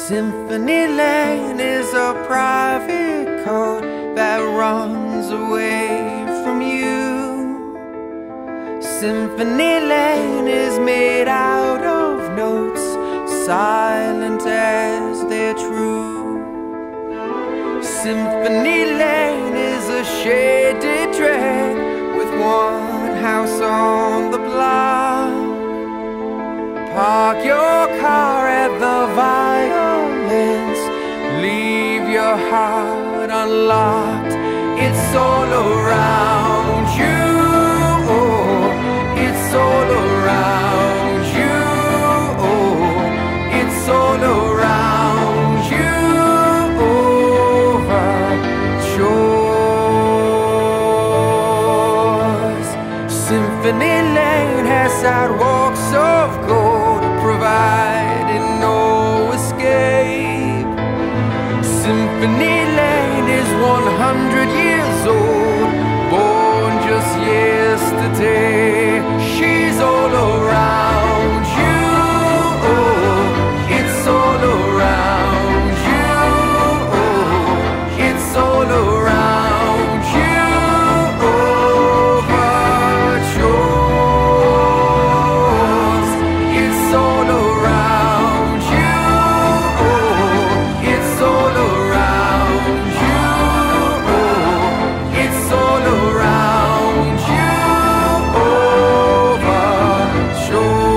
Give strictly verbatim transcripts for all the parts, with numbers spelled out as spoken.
Symphony Lane is a private code that runs away from you. Symphony Lane is made out of notes, silent as they're true. Symphony Lane is a shaded drag with one house on the block. Park your car at the violence, leave your heart unlocked. It's all around you, oh, it's all around you, oh, it's all around you, over shores. Symphony Lane has sidewalks of gold, providing no escape. Symphony Lane is one hundred years old, born just yesterday. She's all around you, oh, it's all around you, oh, it's all around you, over shores. It's all around you, oh, it's all around you, oh, it's all around you, over shores.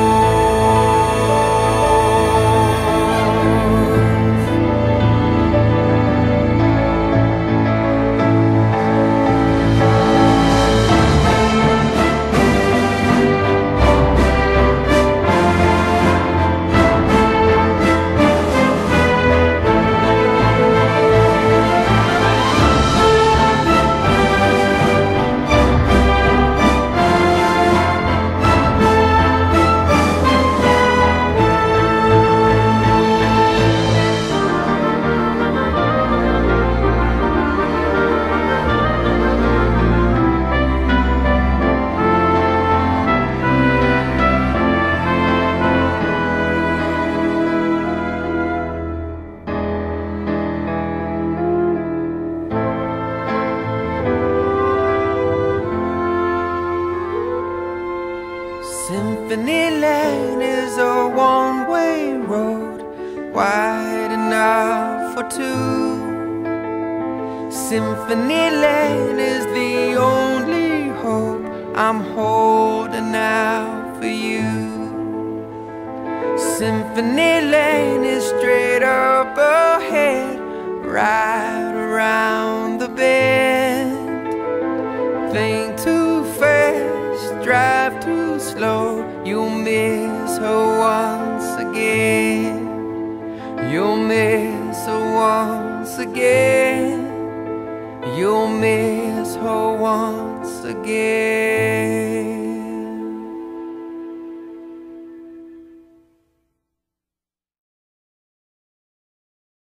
Symphony Lane is a one-way road, wide enough for two. Symphony Lane is the only hope I'm holding out for you. Symphony Lane is straight up ahead, right around the bend. Think too fast, drive too slow, you'll miss her once again. You'll miss her once again. You'll miss her once again.